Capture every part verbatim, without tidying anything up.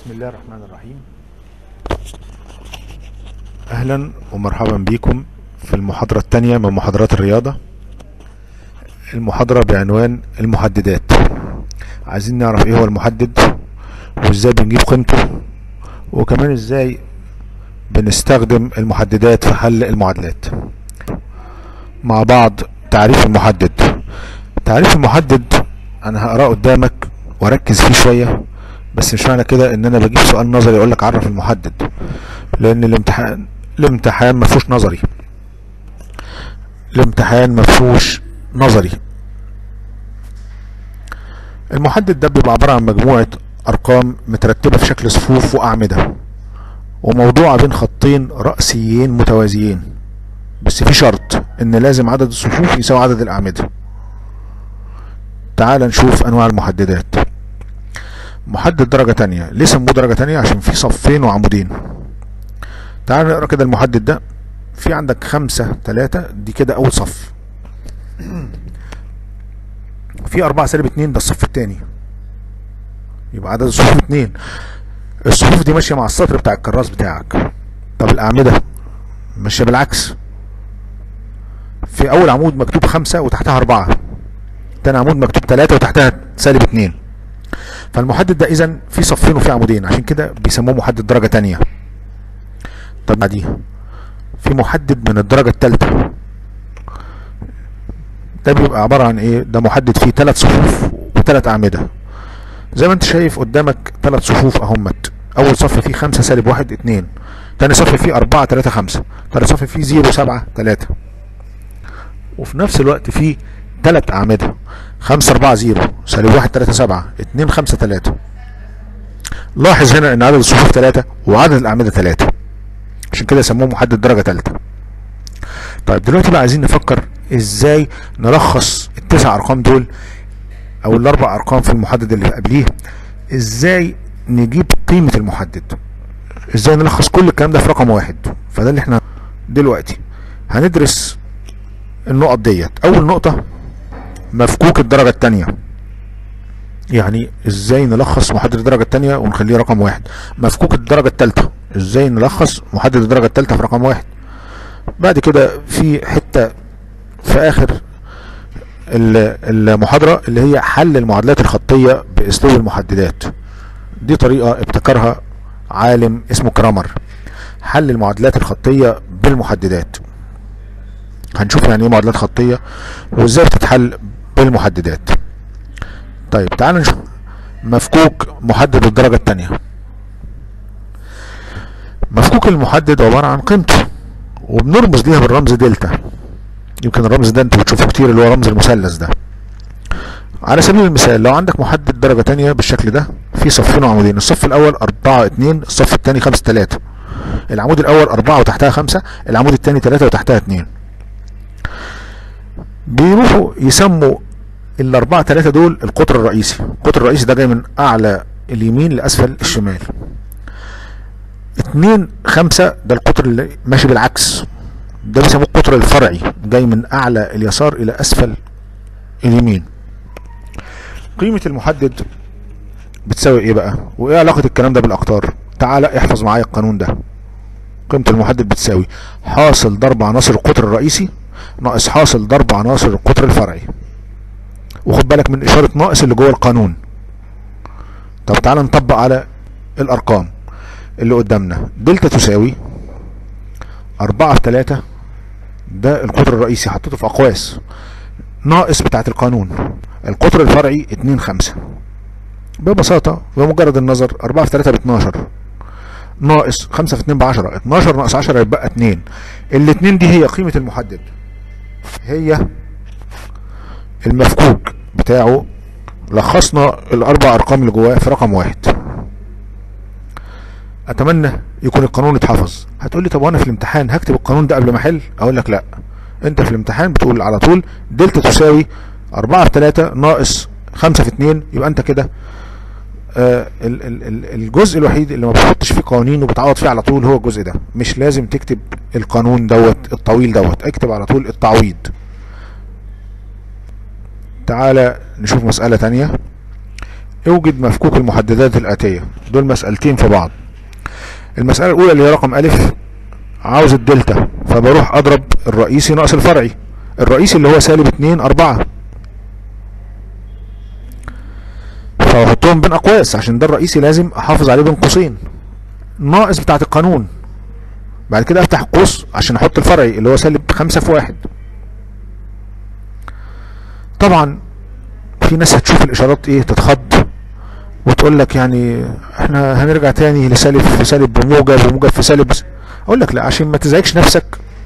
بسم الله الرحمن الرحيم. اهلا ومرحبا بكم في المحاضرة الثانية من محاضرات الرياضة. المحاضرة بعنوان المحددات. عايزين نعرف ايه هو المحدد وازاي بنجيب قيمته، وكمان ازاي بنستخدم المحددات في حل المعادلات. مع بعض تعريف المحدد. تعريف المحدد انا هقراه قدامك واركز فيه شوية، بس مش معنى كده ان انا بجيب سؤال نظري اقول لك عرف المحدد، لان الامتحان الامتحان ما فيهوش نظري. الامتحان ما فيهوش نظري. المحدد ده بيبقى عبارة عن مجموعة ارقام مترتبة في شكل صفوف واعمدة وموضوعة بين خطين رأسيين متوازيين، بس في شرط ان لازم عدد الصفوف يساوي عدد الاعمدة. تعال نشوف انواع المحددات. محدد درجة تانية، ليه سموه درجة تانية؟ عشان في صفين وعمودين. تعال نقرا كده المحدد ده. في عندك خمسة تلاتة، دي كده اول صف. في اربعة سالب اتنين، ده الصف التاني، يبقى عدد الصفوف اتنين. الصفوف دي ماشية مع السطر بتاع الكراس بتاعك. طب الاعمدة ماشية بالعكس. في اول عمود مكتوب خمسة وتحتها اربعة، تاني عمود مكتوب تلاتة وتحتها سالب اتنين. فالمحدد ده اذا في صفين وفي عمودين، عشان كده بيسموه محدد درجة تانية. طب دي في محدد من الدرجة التالتة، ده بيبقى عبارة عن ايه؟ ده محدد فيه تلات صفوف وتلات اعمدة. زي ما انت شايف قدامك تلات صفوف اهمت. اول صف فيه خمسة سالب واحد اتنين، تاني صف فيه اربعة تلاتة خمسة، تالت صف فيه زيرو سبعة تلاتة، وفي نفس الوقت فيه تلات اعمدة. خمسة اربعة زيرو، سالب واحد تلاتة سبعة، اتنين خمسة تلاتة. لاحظ هنا ان عدد الصفوف تلاتة وعدد الاعمدة تلاتة، عشان كده يسموه محدد درجة تالتة. طيب دلوقتي بقى عايزين نفكر ازاي نلخص التسع ارقام دول او الاربع ارقام في المحدد اللي قبليه. ازاي نجيب قيمة المحدد، ازاي نلخص كل الكلام ده في رقم واحد. فده اللي احنا دلوقتي هندرس النقط ديت. اول نقطة مفكوك الدرجة التانية، يعني ازاي نلخص محدد الدرجة التانية ونخليه رقم واحد. مفكوك الدرجة التالتة، ازاي نلخص محدد الدرجة التالتة في رقم واحد. بعد كده في حتة في اخر المحاضرة اللي هي حل المعادلات الخطية باسلوب المحددات. دي طريقة ابتكرها عالم اسمه كرامر، حل المعادلات الخطية بالمحددات. هنشوف يعني ايه معادلات خطية وازاي بتتحل بالمحددات. طيب تعال نشوف مفكوك محدد الدرجة التانية. مفكوك المحدد عبارة عن قيمته وبنرمز ليها بالرمز دلتا. يمكن الرمز ده انتوا بتشوفوه كتير، اللي هو رمز المثلث ده. على سبيل المثال لو عندك محدد درجة تانية بالشكل ده، في صفين وعمودين. الصف الاول اربعة اتنين، الصف التاني خمسة تلاتة. العمود الاول اربعة وتحتها خمسة، العمود التاني تلاتة وتحتها اتنين. بيروحوا يسموا الاربعة تلاتة دول القطر الرئيسي. القطر الرئيسي ده جاي من اعلى اليمين لاسفل الشمال. اتنين خمسة ده القطر اللي ماشي بالعكس، ده بيسموه القطر الفرعي، جاي من اعلى اليسار الى اسفل اليمين. قيمة المحدد بتساوي ايه بقى؟ وايه علاقة الكلام ده بالاقطار؟ تعالى احفظ معايا القانون ده. قيمة المحدد بتساوي حاصل ضرب عناصر القطر الرئيسي ناقص حاصل ضرب عناصر القطر الفرعي. وخد بالك من اشارة ناقص اللي جوه القانون. طب تعالى نطبق على الارقام اللي قدامنا. دلتا تساوي اربعة في تلاتة، ده القطر الرئيسي حطيته في اقواس، ناقص بتاعت القانون القطر الفرعي اتنين خمسة. ببساطة بمجرد النظر اربعة في تلاتة ب اتناشر، ناقص خمسة في اتنين ب عشرة، اتناشر ناقص عشرة يبقى اتنين. الاتنين دي هي قيمة المحدد، هي المفكوك بتاعه. لخصنا الاربع ارقام اللي جواه في رقم واحد. اتمنى يكون القانون اتحفظ. هتقولي طب وانا في الامتحان هكتب القانون ده قبل ما احل؟ اقول لك لا، انت في الامتحان بتقول على طول دلتا تساوي اربعة في تلاتة ناقص خمسة في اتنين. يبقى انت كده آه ال ال ال الجزء الوحيد اللي ما بتحطش فيه قوانين وبتعوض فيه على طول هو الجزء ده. مش لازم تكتب القانون دوت الطويل دوت، اكتب على طول التعويض. تعالى نشوف مسألة تانية. اوجد مفكوك المحددات الآتية. دول مسألتين في بعض. المسألة الأولى اللي هي رقم ألف، عاوز الدلتا، فبروح أضرب الرئيسي ناقص الفرعي. الرئيسي اللي هو سالب اتنين أربعة، فأحطهم بين أقواس عشان ده الرئيسي لازم أحافظ عليه بين قوسين، ناقص بتاعة القانون. بعد كده أفتح قوس عشان أحط الفرعي اللي هو سالب خمسة في واحد. طبعا في ناس هتشوف الإشارات إيه تتخض وتقول لك يعني احنا هنرجع تاني لسالب في سالب بموجب وموجب في سالب. اقول لك لا، عشان ما تزعجش نفسك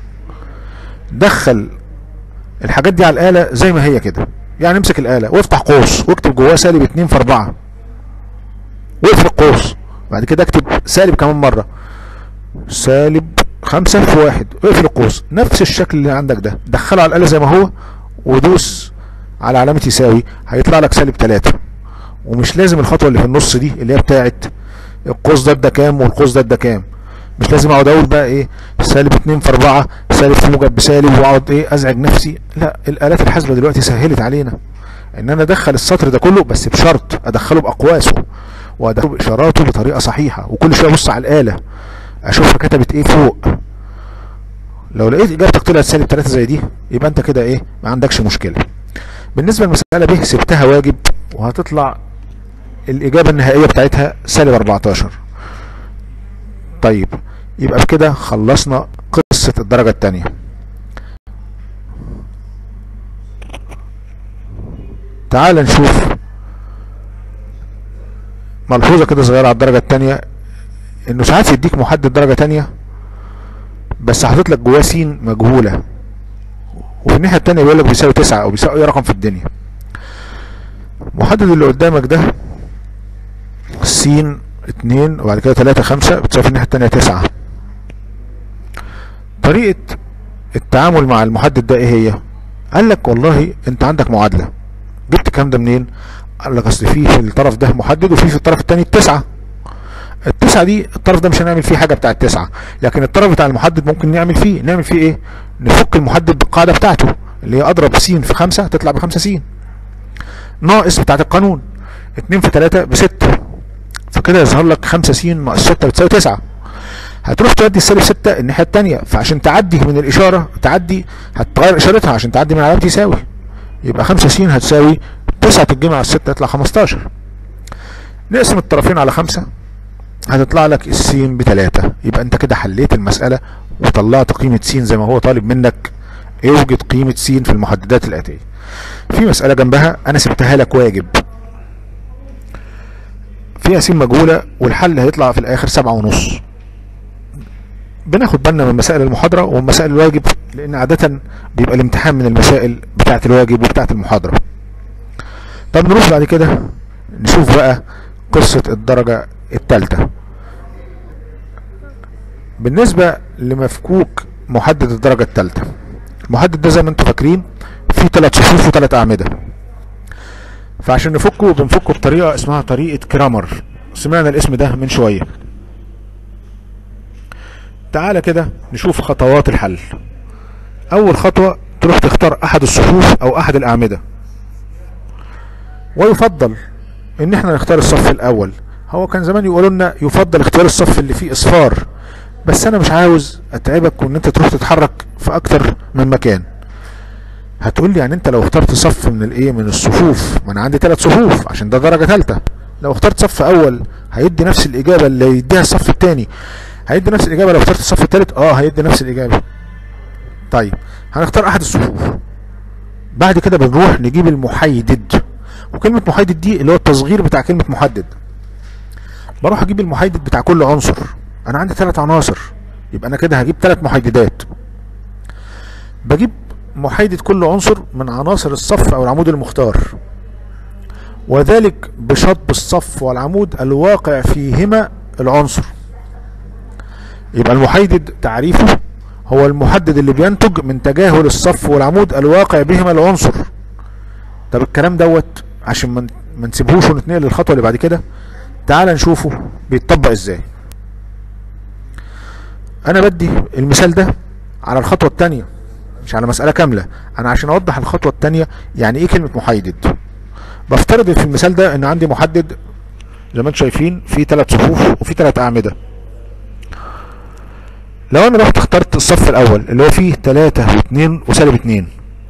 دخل الحاجات دي على الآلة زي ما هي كده. يعني امسك الآلة وافتح قوس واكتب جواه سالب اتنين في أربعة واقفل القوس. بعد كده اكتب سالب كمان مرة سالب خمسة في واحد واقفل القوس. نفس الشكل اللي عندك ده دخله على الآلة زي ما هو ودوس على علامة يساوي، هيطلع لك سالب تلاتة. ومش لازم الخطوة اللي في النص دي اللي هي بتاعت القوس ده ده كام والقوس ده ده كام، مش لازم اقعد اقول بقى ايه سالب اتنين في أربعة سالب في موجب بسالب واقعد ايه ازعج نفسي. لا، الآلات الحاسبة دلوقتي سهلت علينا ان انا ادخل السطر ده كله، بس بشرط ادخله باقواسه وادخله باشاراته بطريقة صحيحة، وكل شوية ابص على الآلة اشوفها كتبت ايه فوق. لو لقيت اجابتك طلعت سالب تلاتة زي دي يبقى انت كده ايه ما عندكش مشكلة. بالنسبة للمسألة ب سبتها واجب وهتطلع الإجابة النهائية بتاعتها سالب أربعتاشر. طيب يبقى بكده خلصنا قصة الدرجة التانية. تعال نشوف ملحوظة كده صغيرة على الدرجة التانية، انه ساعات يديك محدد درجة تانية بس حاطط لك جواه س مجهولة، وفي الناحية التانية بيقول لك بيساوي تسعة او بيساوي اي رقم في الدنيا. المحدد اللي قدامك ده س اتنين وبعد كده تلاتة خمسة بتساوي في الناحية التانية تسعة. طريقة التعامل مع المحدد ده ايه هي؟ قال لك والله انت عندك معادلة، جبت الكلام ده منين؟ قال لك اصل في في الطرف ده محدد وفي في الطرف التاني التسعة. التسعة دي الطرف ده مش هنعمل فيه حاجة بتاع التسعة، لكن الطرف بتاع المحدد ممكن نعمل فيه نعمل فيه ايه؟ نفك المحدد بالقاعدة بتاعته اللي هي اضرب س في خمسة تطلع بخمسة س، ناقص بتاعت القانون اتنين في تلاتة بستة، فكده يظهر لك خمسة س ناقص ستة بتساوي تسعة. هتروح تودي السالب ستة الناحية التانية، فعشان تعدي من الإشارة تعدي هتغير إشارتها عشان تعدي من علامة يساوي، يبقى خمسة س هتساوي تسعة تتجمع على ستة يطلع خمستاشر. نقسم الطرفين على خمسة هتطلع لك الس بتلاتة. يبقى انت كده حليت المسألة وطلعت قيمة س زي ما هو طالب منك. اوجد قيمة س في المحددات الآتية. في مسألة جنبها انا سبتها لك واجب فيها س مجهولة والحل هيطلع في الاخر سبعة ونص. بناخد بالنا من مسائل المحاضرة ومن مسائل الواجب لان عادة بيبقى الامتحان من المسائل بتاعة الواجب وبتاعة المحاضرة. طب نروح بعد كده نشوف بقى قصة الدرجة الثالثة. بالنسبة لمفكوك محدد الدرجة الثالثة، المحدد ده زي ما انتم فاكرين فيه ثلاث صفوف وثلاث أعمدة، فعشان نفكه بنفكه بطريقة اسمها طريقة كرامر. سمعنا الاسم ده من شوية. تعالى كده نشوف خطوات الحل. أول خطوة تروح تختار أحد الصفوف أو أحد الأعمدة، ويفضل إن احنا نختار الصف الأول. هو كان زمان يقولوا لنا يفضل اختيار الصف اللي فيه اصفار، بس انا مش عاوز اتعبك وان انت تروح تتحرك في اكتر من مكان. هتقول لي يعني انت لو اخترت صف من الايه من الصفوف، ما انا عندي ثلاث صفوف عشان ده درجة ثالثة، لو اخترت صف اول هيدي نفس الاجابة اللي يديها الصف الثاني، هيدي نفس الاجابة لو اخترت الصف الثالث اه هيدي نفس الاجابة. طيب هنختار احد الصفوف. بعد كده بنروح نجيب المحيدد، وكلمة محيدد دي اللي هو التصغير بتاع كلمة محدد. بروح اجيب المحيدد بتاع كل عنصر. انا عندي ثلاث عناصر يبقى انا كده هجيب ثلاث محيددات. بجيب محيدد كل عنصر من عناصر الصف او العمود المختار، وذلك بشطب الصف والعمود الواقع فيهما العنصر. يبقى المحيدد تعريفه هو المحدد اللي بينتج من تجاهل الصف والعمود الواقع بهما العنصر. طب الكلام دوت عشان ما نسيبهوش ونتنقل للخطوه اللي بعد كده، تعال نشوفه بيتطبق ازاي. انا بدي المثال ده على الخطوة التانية مش على مسألة كاملة، انا عشان اوضح الخطوة التانية يعني ايه كلمة محيدد. بفترض في المثال ده ان عندي محدد زي ما انتم شايفين في ثلاث صفوف وفي ثلاث اعمده. لو انا رحت اخترت الصف الاول اللي هو فيه تلاتة واتنين وسالب اتنين،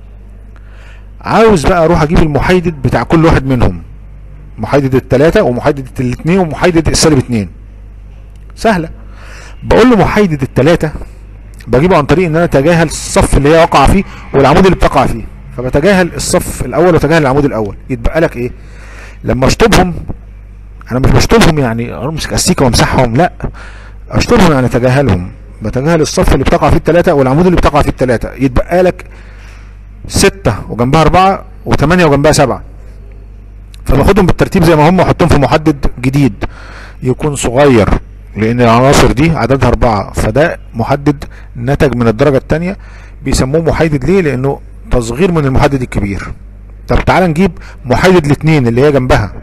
عاوز بقى اروح اجيب المحيدد بتاع كل واحد منهم، محيدد التلاتة ومحيدد الاتنين ومحيدد السالب اتنين. سهله. بقول له محيدد التلاتة بجيبه عن طريق ان انا اتجاهل الصف اللي هي واقعه فيه والعمود اللي بتقع فيه، فبتجاهل الصف الاول وتجاهل العمود الاول. يتبقى لك ايه لما اشطبهم؟ انا مش بشطبهم يعني امسك استيكه وامسحهم، لا، اشطبهم يعني اتجاهلهم. بتجاهل الصف اللي بتقع فيه التلاتة والعمود اللي بتقع فيه التلاتة. يتبقى لك ستة وجنبها اربعة وثمانية وجنبها سبعة، فباخدهم بالترتيب زي ما هم واحطهم في محدد جديد يكون صغير، لان العناصر دي عددها اربعة، فده محدد نتج من الدرجة الثانية بيسموه محايدد. ليه؟ لانه تصغير من المحدد الكبير. طب تعال نجيب محايدد الاثنين اللي هي جنبها.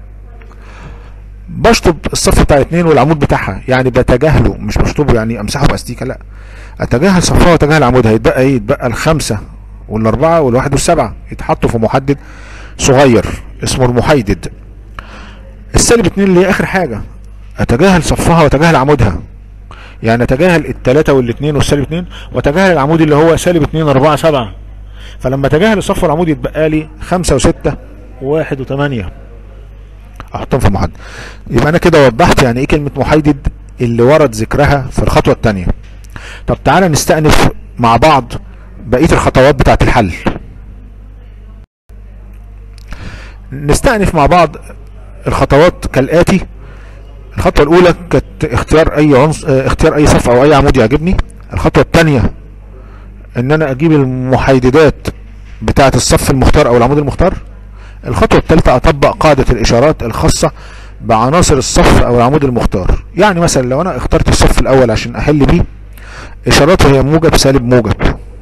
بشطب الصف بتاع الاثنين والعمود بتاعها، يعني بتجاهله، مش بشطبه يعني امسحه باستيكه، لا، اتجاهل صفها واتجاهل عمودها. يتبقى ايه؟ يتبقى الخمسه والاربعه والواحد والسبعه يتحطوا في محدد صغير اسمه المحيدد. السالب اتنين اللي هي اخر حاجه اتجاهل صفها واتجاهل عمودها، يعني اتجاهل التلاته والاثنين والسالب اتنين واتجاهل العمود اللي هو سالب اتنين اربعه سبعه. فلما اتجاهل الصف والعمود يتبقى لي خمسه وسته وواحد وثمانيه، احطهم في محدد. يبقى انا كده وضحت يعني ايه كلمه محيدد اللي ورد ذكرها في الخطوه الثانيه. طب تعالى نستأنف مع بعض بقيه الخطوات بتاعه الحل. نستأنف مع بعض الخطوات كالاتي. الخطوه الاولى كانت اختيار اي عنصر، اختيار اي صف او اي عمود يعجبني. الخطوه الثانيه ان انا اجيب المحيددات بتاعه الصف المختار او العمود المختار. الخطوة الثالثة اطبق قاعدة الاشارات الخاصة بعناصر الصف او العمود المختار. يعني مثلا لو انا اخترت الصف الاول عشان احل بيه، اشاراته هي موجب سالب موجب.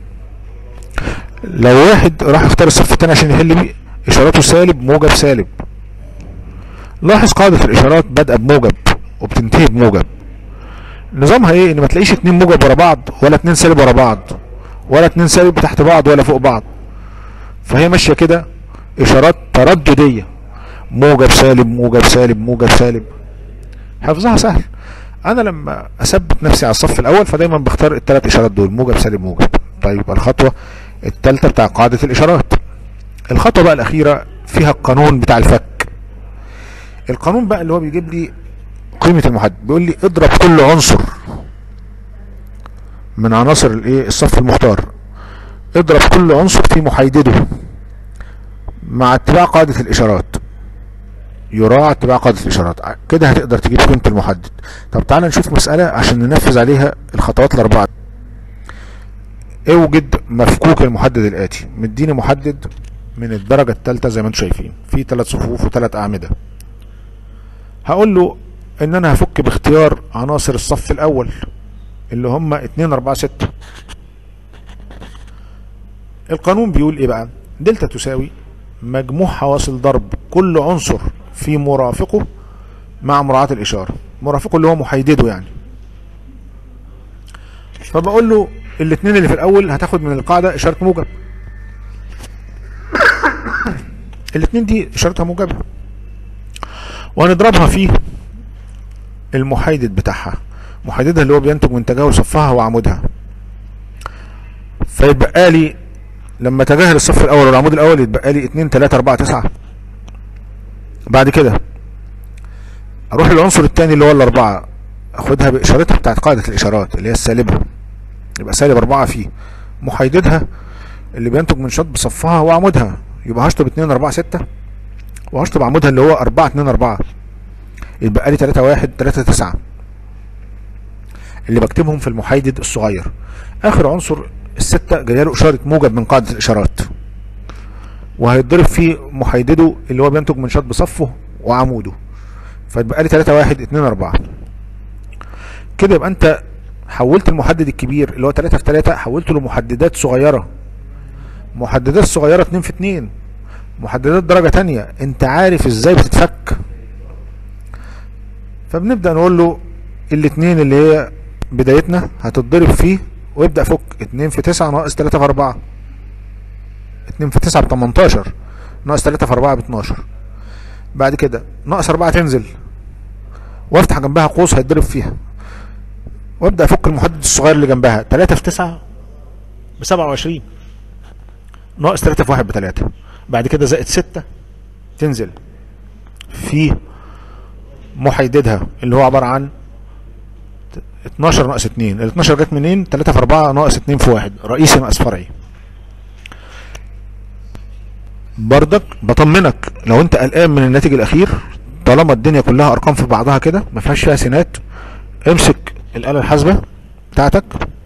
لو واحد راح اختار الصف الثاني عشان يحل بيه، اشاراته سالب موجب سالب. لاحظ قاعدة الاشارات بادئة بموجب وبتنتهي بموجب. نظامها ايه؟ ان ما تلاقيش اتنين موجب ورا بعض ولا اتنين سالب ورا بعض ولا اتنين سالب تحت بعض ولا فوق بعض، فهي ماشية كده اشارات تردديه، موجب سالب موجب سالب موجب سالب. حفظها سهل. انا لما اثبت نفسي على الصف الاول فدايما بختار الثلاث اشارات دول، موجب سالب موجب. طيب الخطوه الثالثه بتاع قاعده الاشارات. الخطوه بقى الاخيره فيها القانون بتاع الفك. القانون بقى اللي هو بيجيب لي قيمه المحدد، بيقول لي اضرب كل عنصر من عناصر الايه الصف المختار، اضرب كل عنصر في محيدده مع اتباع قاعدة الاشارات. يراعى اتباع قاعدة الاشارات، كده هتقدر تجيب قيمة المحدد. طب تعالى نشوف مسألة عشان ننفذ عليها الخطوات الاربعة. اوجد مفكوك المحدد الاتي. مديني محدد من الدرجة الثالثة زي ما انتم شايفين، في ثلاث صفوف وثلاث اعمدة. هقول له ان انا هفك باختيار عناصر الصف الاول اللي هم اتنين اربعة ستة. القانون بيقول ايه بقى؟ دلتا تساوي مجموع حواصل ضرب كل عنصر في مرافقه مع مراعاة الاشارة. مرافقه اللي هو محيدده يعني. فبقول له الاثنين اللي في الاول هتاخد من القاعدة اشارة موجب. الاثنين دي اشارتها موجبة، وهنضربها في المحيدد بتاعها. محيددها اللي هو بينتج من تجاهل صفها وعمودها. فيتبقى لي لما تجاهل الصف الاول والعمود الاول يتبقى لي اتنين تلاتة اربعة تسعة. بعد كده اروح للعنصر الثاني اللي هو الاربعة، اخدها باشارتها بتاعت قاعدة الاشارات اللي هي السالبة، يبقى سالب اربعة فيه. محيددها اللي بينتج من شطب صفها وعمودها، يبقى هشطب اتنين اربعة ستة، وهشطب عمودها اللي هو اربعة اتنين اربعة، يتبقى لي تلاتة واحد تلاتة تسعة اللي بكتبهم في المحيدد الصغير. اخر عنصر الستة جايه له اشاره موجب من قاعده الاشارات، وهيتضرب في محيدده اللي هو بينتج من شطب صفه وعموده، فيتبقى لي تلاتة واحد اتنين اربعة. كده يبقى انت حولت المحدد الكبير اللي هو تلاتة في تلاتة حولته لمحددات صغيره. محددات صغيره اتنين في اتنين، محددات درجه تانية. انت عارف ازاي بتتفك. فبنبدا نقول له الاتنين اللي هي بدايتنا هتتضرب فيه، ويبدا فك اتنين في تسعة ناقص تلاتة في اربعة. اتنين في تسعة ب تمنتاشر، ناقص تلاتة في اربعة ب اتناشر. بعد كده ناقص اربعة تنزل وافتح جنبها قوس هيتضرب فيها، وابدا افك المحدد الصغير اللي جنبها. تلاتة في تسعة ب سبعة وعشرين، ناقص تلاتة في واحد ب تلاتة. بعد كده زائد ستة تنزل في محيددها اللي هو عباره عن اتناشر ناقص اتنين. ال اتناشر جت منين؟ تلاتة في اربعة ناقص اتنين في واحد، رئيسي ناقص فرعي. بردك بطمنك لو انت قلقان من الناتج الاخير، طالما الدنيا كلها ارقام في بعضها كده ما فيهاش فيها سينات، امسك الاله الحاسبه بتاعتك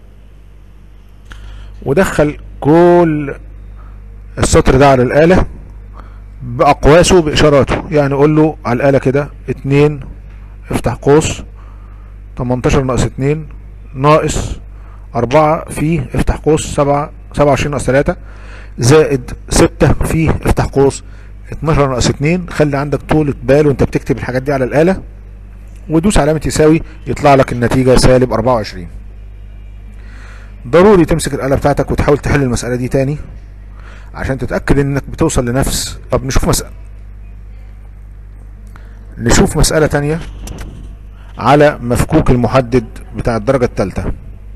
ودخل كل السطر ده على الاله باقواسه باشاراته. يعني قول له على الاله كده اتنين افتح قوس تمنتاشر ناقص اتنين ناقص اربعة في افتح قوس سبعة سبعة وعشرين ناقص تلاتة زائد ستة في افتح قوس اتناشر ناقص اتنين. خلي عندك طولة بال وانت بتكتب الحاجات دي على الآلة، ودوس علامة يساوي يطلع لك النتيجة سالب اربعة وعشرين. ضروري تمسك الآلة بتاعتك وتحاول تحل المسألة دي تاني عشان تتأكد انك بتوصل لنفس. طب نشوف مسألة نشوف مسألة تانية على مفكوك المحدد بتاع الدرجة الثالثة.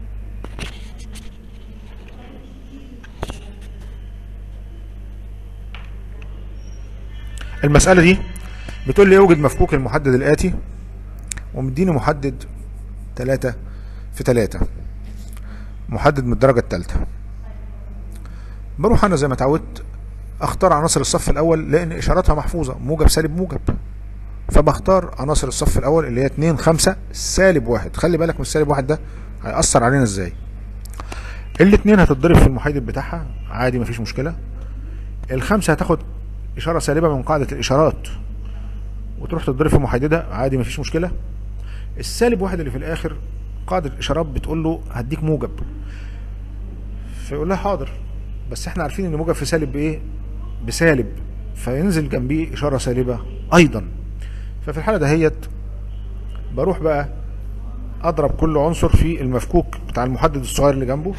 المسألة دي بتقول لي يوجد مفكوك المحدد الآتي، ومديني محدد تلاتة في تلاتة، محدد من الدرجة الثالثة. بروح أنا زي ما اتعودت أختار عناصر الصف الأول لأن إشاراتها محفوظة، موجب سالب موجب، فبختار عناصر الصف الأول اللي هي اتنين خمسة سالب واحد. خلي بالك من السالب واحد ده هيأثر علينا إزاي. الاتنين هتتضرب في المحدد بتاعها عادي مفيش مشكلة. الخمسة هتاخد إشارة سالبة من قاعدة الإشارات وتروح تتضرب في محددها عادي مفيش مشكلة. السالب واحد اللي في الآخر قاعدة الإشارات بتقول له هديك موجب، فيقول لها حاضر، بس احنا عارفين إن موجب في سالب بإيه؟ بسالب، فينزل جنبيه إشارة سالبة أيضا. ففي الحالة دهيت بروح بقى أضرب كل عنصر في المفكوك بتاع المحدد الصغير اللي جنبه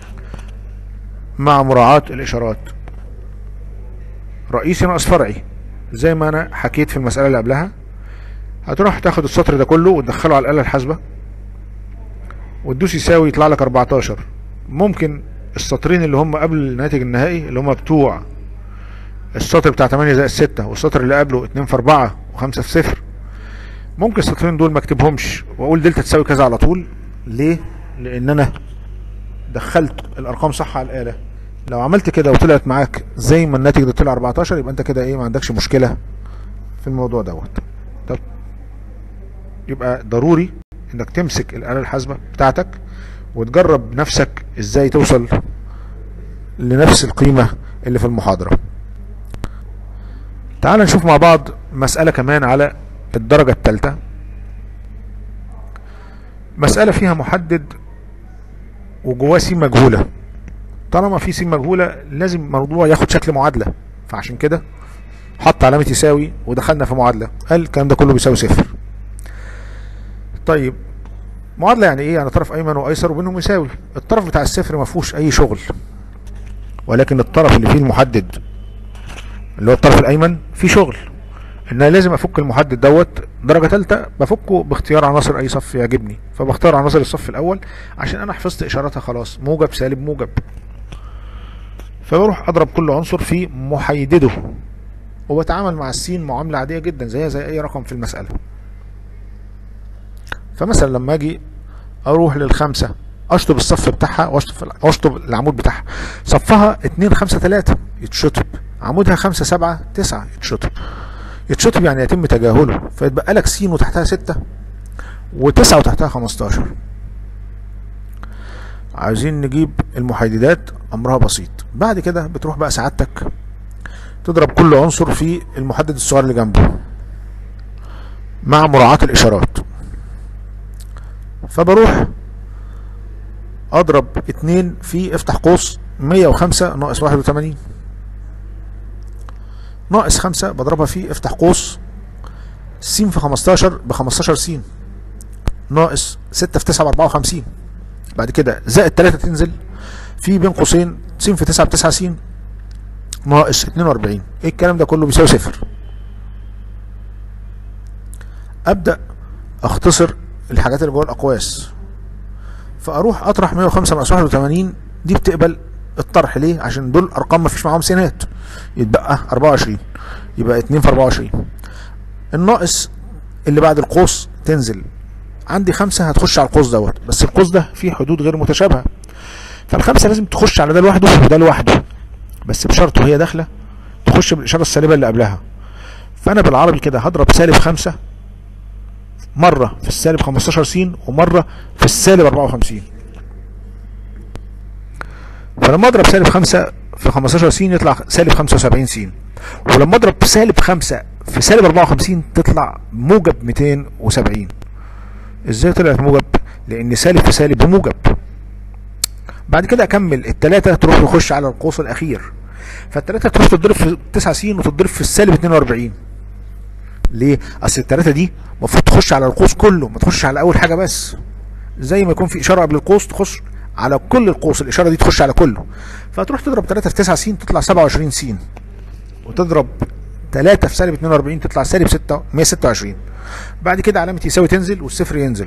مع مراعاة الإشارات، رئيسي ناقص فرعي زي ما انا حكيت في المسألة اللي قبلها. هتروح تاخد السطر ده كله وتدخله على الآلة الحاسبة وتدوس يساوي يطلع لك اربعتاشر. ممكن السطرين اللي هم قبل الناتج النهائي اللي هم بتوع السطر بتاع تمانية زائد ستة والسطر اللي قبله اتنين في اربعة وخمسة في صفر، ممكن السطرين دول ما اكتبهمش واقول دلتا تساوي كذا على طول. ليه؟ لان انا دخلت الارقام صح على الآلة. لو عملت كده وطلعت معاك زي ما الناتج ده طلع اربعتاشر يبقى انت كده ايه ما عندكش مشكلة في الموضوع دوت. طب يبقى ضروري انك تمسك الآلة الحاسبة بتاعتك وتجرب نفسك ازاي توصل لنفس القيمة اللي في المحاضرة. تعال نشوف مع بعض مسألة كمان على الدرجة الثالثة. مسألة فيها محدد وجواه س مجهولة. طالما في س مجهولة لازم الموضوع ياخد شكل معادلة، فعشان كده حط علامة يساوي ودخلنا في معادلة. قال الكلام ده كله بيساوي صفر. طيب معادلة يعني ايه؟ يعني طرف ايمن وايسر وبينهم يساوي. الطرف بتاع الصفر ما فيهوش اي شغل، ولكن الطرف اللي فيه المحدد اللي هو الطرف الايمن فيه شغل. ان انا لازم افك المحدد دوت درجة ثالثة، بفكه باختيار عناصر اي صف يعجبني، فبختار عناصر الصف الاول عشان انا حفظت اشاراتها خلاص، موجب سالب موجب. فبروح اضرب كل عنصر في محيدده وبتعامل مع السين معاملة عادية جدا زيها زي اي رقم في المسألة. فمثلا لما اجي اروح للخمسة اشطب الصف بتاعها واشطب اشطب العمود بتاعها، صفها اتنين خمسة تلاتة يتشطب، عمودها خمسة سبعة تسعة يتشطب. يتشطب يعني يتم تجاهله، فيتبقى لك س وتحتها ستة وتسعة وتحتها خمستاشر. عايزين نجيب المحيدات، امرها بسيط. بعد كده بتروح بقى سعادتك تضرب كل عنصر في المحدد الصغير اللي جنبه مع مراعاة الاشارات. فبروح اضرب اتنين في افتح قوس مية وخمسة ناقص واحد وتمانين، ناقص خمسة بضربها في افتح قوس س في خمستاشر بخمستاشر س، ناقص ستة في تسعة باربعة وخمسين. بعد كده زائد تلاتة تنزل في بين قوسين س في تسعة بتسعة س، ناقص اتنين واربعين. ايه الكلام ده كله؟ بيساوي صفر. ابدا اختصر الحاجات اللي جوه الاقواس، فاروح اطرح مية وخمسة ناقص واحد وتمانين، دي بتقبل الطرح. ليه؟ عشان دول ارقام مفيش معاهم سينات، يتبقى اربعة وعشرين، يبقى اتنين في اربعة وعشرين. الناقص اللي بعد القوس تنزل عندي خمسة، هتخش على القوس دوت، بس القوس ده فيه حدود غير متشابهه، فالخمسه لازم تخش على ده لوحده وده لوحده، بس بشرط وهي داخله تخش بالاشاره السالبه اللي قبلها. فانا بالعربي كده هضرب سالب خمسة مره في السالب خمستاشر س ومره في السالب اربعة وخمسين. فلما اضرب سالب خمسة في خمستاشر س يطلع سالب خمسة وسبعين س، ولما اضرب سالب خمسة في سالب اربعة وخمسين تطلع موجب ميتين وسبعين. ازاي طلعت موجب؟ لان سالب في سالب بموجب. بعد كده اكمل التلاتة تروح تخش على القوس الاخير، فالتلاتة تروح تضرب في تسعة س وتضرب في السالب اتنين واربعين. ليه؟ اصل التلاتة دي المفروض تخش على القوس كله، ما تخش على اول حاجه بس. زي ما يكون في اشاره قبل القوس تخش على كل القوس، الاشاره دي تخش على كله. فتروح تضرب تلاتة في تسعة س تطلع سبعة وعشرين س، وتضرب تلاتة في سالب اتنين واربعين تطلع سالب مية وستة وعشرين. بعد كده علامه يساوي تنزل والصفر ينزل.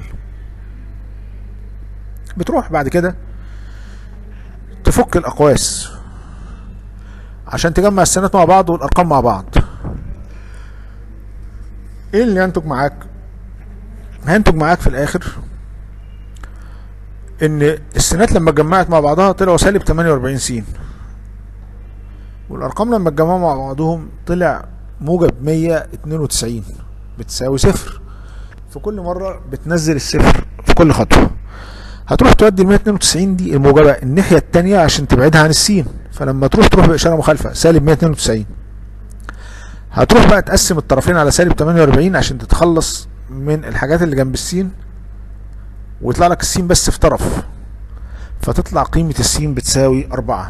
بتروح بعد كده تفك الاقواس عشان تجمع السينات مع بعض والارقام مع بعض. ايه اللي ينتج معاك؟ هينتج معاك في الاخر ان السينات لما اتجمعت مع بعضها طلعوا سالب تمانية واربعين س، والارقام لما اتجمعوا مع بعضهم طلع موجب مية اتنين وتسعين بتساوي صفر. في كل مره بتنزل الصفر في كل خطوه. هتروح تودي ال مية اتنين وتسعين دي الموجبه الناحيه الثانيه عشان تبعدها عن السين، فلما تروح تروح باشاره مخالفه سالب مية اتنين وتسعين. هتروح بقى تقسم الطرفين على سالب تمانية واربعين عشان تتخلص من الحاجات اللي جنب السين، ويطلع لك السين بس في طرف، فتطلع قيمه السين بتساوي اربعة.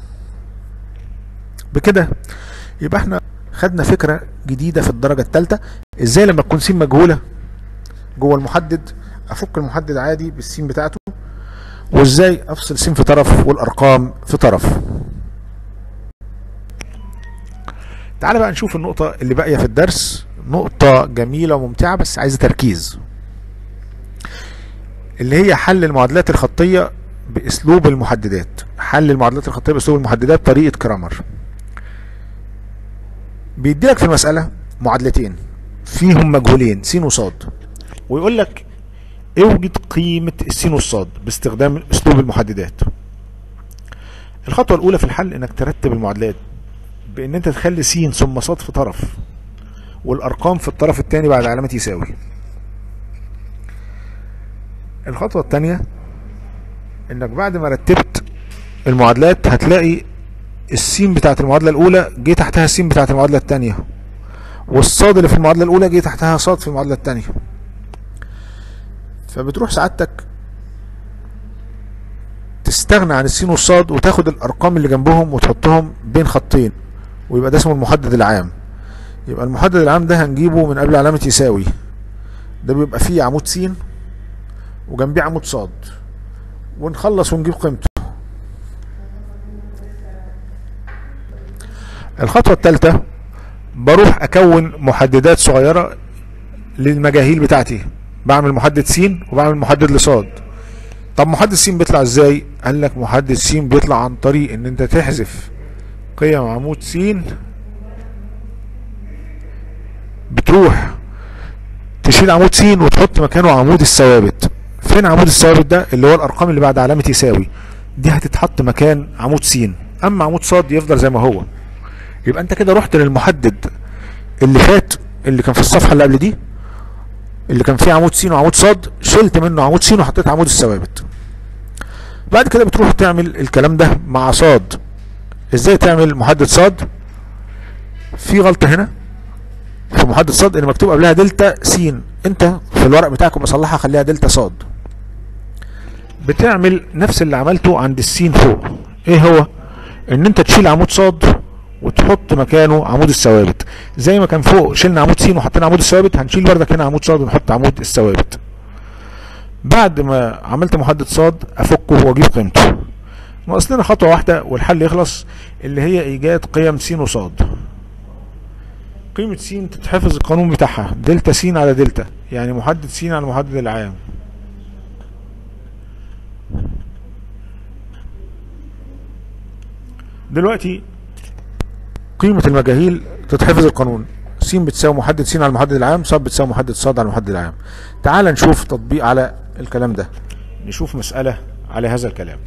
بكده يبقى احنا خدنا فكره جديده في الدرجه الثالثه، ازاي لما تكون س مجهوله جوه المحدد افك المحدد عادي بالسين بتاعته، وازاي افصل س في طرف والارقام في طرف. تعال بقى نشوف النقطه اللي باقيه في الدرس، نقطه جميله وممتعه بس عايزه تركيز، اللي هي حل المعادلات الخطيه باسلوب المحددات. حل المعادلات الخطيه باسلوب المحددات طريقه كرامر. بيديلك في المساله معادلتين فيهم مجهولين س وصاد، ويقول لك اوجد قيمه الس والصاد باستخدام اسلوب المحددات. الخطوه الاولى في الحل انك ترتب المعادلات بان انت تخلي س ثم صاد في طرف والارقام في الطرف الثاني بعد علامه يساوي. الخطوه الثانيه انك بعد ما رتبت المعادلات هتلاقي السين بتاعت المعادله الاولى جه تحتها السين بتاعت المعادله الثانيه، والصاد اللي في المعادله الاولى جه تحتها صاد في المعادله الثانيه. فبتروح سعادتك تستغنى عن السين والصاد وتاخد الارقام اللي جنبهم وتحطهم بين خطين، ويبقى ده اسمه المحدد العام. يبقى المحدد العام ده هنجيبه من قبل علامه يساوي، ده بيبقى فيه عمود س وجنبيه عمود صاد، ونخلص ونجيب قيمته. الخطوه الثالثه بروح اكون محددات صغيره للمجاهيل بتاعتي، بعمل محدد س وبعمل محدد لصاد. طب محدد س بيطلع ازاي؟ قال لك محدد س بيطلع عن طريق ان انت تحذف قيم عمود س، بتروح تشيل عمود س وتحط مكانه عمود الثوابت. فين عمود الثوابت ده؟ اللي هو الارقام اللي بعد علامه يساوي، دي هتتحط مكان عمود س، اما عمود صاد يفضل زي ما هو. يبقى انت كده رحت للمحدد اللي فات اللي كان في الصفحه اللي قبل دي، اللي كان فيه عمود س وعمود صاد، شلت منه عمود س وحطيت عمود الثوابت. بعد كده بتروح تعمل الكلام ده مع صاد. ازاي تعمل محدد صاد؟ في غلطه هنا في محدد صاد ان مكتوب قبلها دلتا س، انت في الورق بتاعك بصلحها خليها دلتا صاد. بتعمل نفس اللي عملته عند السين فوق. ايه هو؟ ان انت تشيل عمود صاد وتحط مكانه عمود الثوابت. زي ما كان فوق شلنا عمود س وحطينا عمود الثوابت، هنشيل بردك هنا عمود صاد ونحط عمود الثوابت. بعد ما عملت محدد صاد افكه واجيب قيمته. ناقص لنا خطوة واحدة والحل يخلص، اللي هي ايجاد قيم س وصاد. قيمة س تتحفظ القانون بتاعها دلتا س على دلتا، يعني محدد س على المحدد العام. دلوقتي قيمة المجاهيل تتحفظ القانون س بتساوي محدد س على المحدد العام، ص بتساوي محدد ص على المحدد العام. تعال نشوف تطبيق على الكلام ده، نشوف مسألة على هذا الكلام.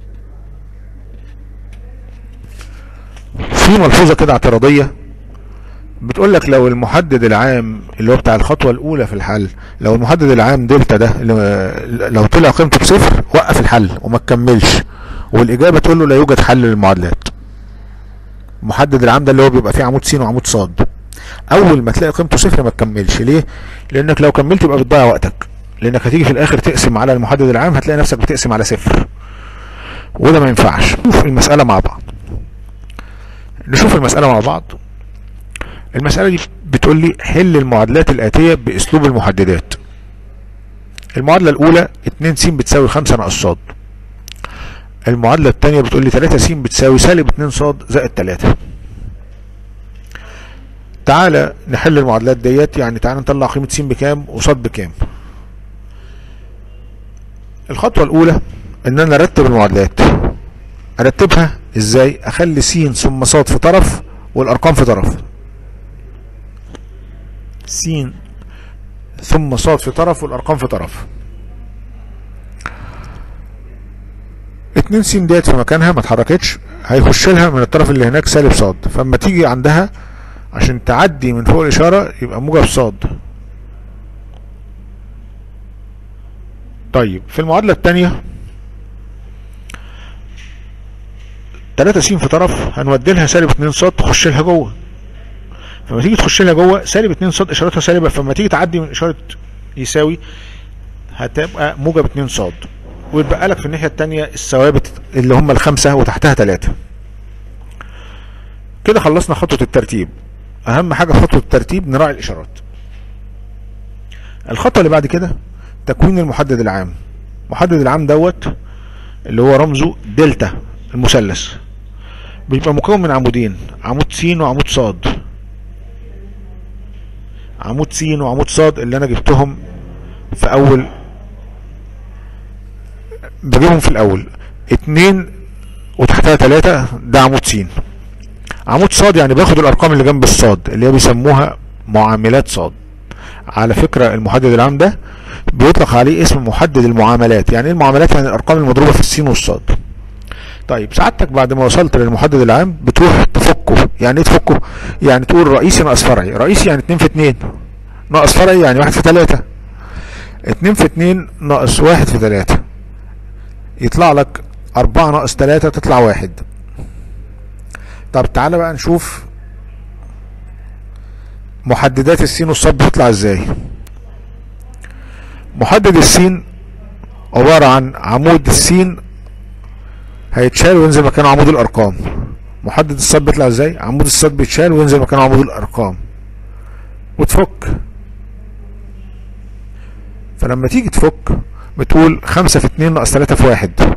في ملحوظة كده اعتراضية بتقول لك لو المحدد العام اللي هو بتاع الخطوة الأولى في الحل، لو المحدد العام دلتا ده لو طلع قيمته بصفر وقف الحل وما تكملش، والإجابة تقول له لا يوجد حل للمعادلات. المحدد العام ده اللي هو بيبقى فيه عمود س وعمود ص، أول ما تلاقي قيمته صفر ما تكملش. ليه؟ لأنك لو كملت يبقى بتضيع وقتك، لأنك هتيجي في الآخر تقسم على المحدد العام هتلاقي نفسك بتقسم على صفر، وده ما ينفعش. نشوف المسألة مع بعض. نشوف المسألة مع بعض. المسألة دي بتقول لي حل المعادلات الآتية بأسلوب المحددات. المعادلة الأولى اتنين س بتساوي خمسة ناقص ص. المعادلة الثانية بتقول لي تلاتة س بتساوي سالب اتنين ص زائد تلاتة. تعالى نحل المعادلات ديت، يعني تعالى نطلع قيمة س بكام وص بكام. الخطوة الأولى إن أنا أرتب المعادلات. أرتبها إزاي؟ أخلي س ثم ص في طرف والأرقام في طرف. س ثم ص في طرف والأرقام في طرف. اتنين س ديت في مكانها ما اتحركتش، هيخش لها من الطرف اللي هناك سالب ص، فاما تيجي عندها عشان تعدي من فوق الإشارة يبقى موجب ص. طيب في المعادلة الثانية تلاتة س في طرف هنودي لها سالب اتنين ص تخش لها جوه، فما تيجي تخش لها جوه سالب اتنين ص اشارتها سالبه، فما تيجي تعدي من اشاره يساوي هتبقى موجب اتنين ص، ويتبقى لك في الناحيه الثانيه الثوابت اللي هم الخمسه وتحتها تلاتة. كده خلصنا خطوه الترتيب. اهم حاجه في خطوه الترتيب نراعي الاشارات. الخطوه اللي بعد كده تكوين المحدد العام. المحدد العام دوت اللي هو رمزه دلتا المثلث، بيبقى مكون من عمودين، عمود س وعمود ص. عمود س وعمود ص اللي انا جبتهم في اول، بجيبهم في الاول اتنين وتحتها تلاتة، ده عمود س. عمود ص يعني باخد الارقام اللي جنب الصاد اللي هي بيسموها معاملات ص. على فكرة المحدد العام ده بيطلق عليه اسم محدد المعاملات. يعني ايه المعاملات؟ يعني الارقام المضروبة في السين والصاد. طيب سعادتك بعد ما وصلت للمحدد العام بتروح تفكه. يعني ايه تفكه؟ يعني تقول رئيسي ناقص فرعي. رئيسي يعني اتنين في اتنين، ناقص فرعي يعني واحد في تلاتة. اتنين في اتنين ناقص واحد في تلاتة يطلع لك اربعة ناقص تلاتة تطلع واحد. طب تعالى بقى نشوف محددات السين والصاد بتطلع ازاي. محدد السين عبارة عن عمود السين هيتشال وينزل مكانه عمود الارقام. محدد الصاد بيطلع ازاي؟ عمود الصاد بيتشال وينزل مكانه عمود الارقام وتفك. فلما تيجي تفك بتقول خمسة في اتنين ناقص تلاتة في واحد.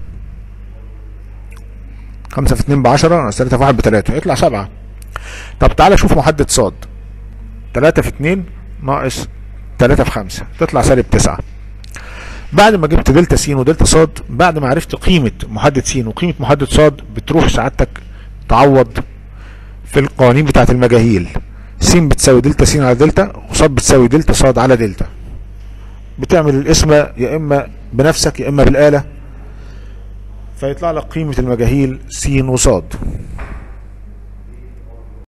خمسة في اتنين بعشرة ناقص تلاتة في واحد بتلاتة يطلع سبعة. طب تعالى شوف محدد صاد. تلاتة في اتنين ناقص تلاتة في خمسة تطلع سالب تسعة. بعد ما جبت دلتا س ودلتا ص، بعد ما عرفت قيمة محدد س وقيمة محدد ص، بتروح سعادتك تعوض في القوانين بتاعت المجاهيل. س بتساوي دلتا س على دلتا، وص بتساوي دلتا ص على دلتا. بتعمل القسمة يا اما بنفسك يا اما بالآلة، فيطلع لك قيمة المجاهيل س وص.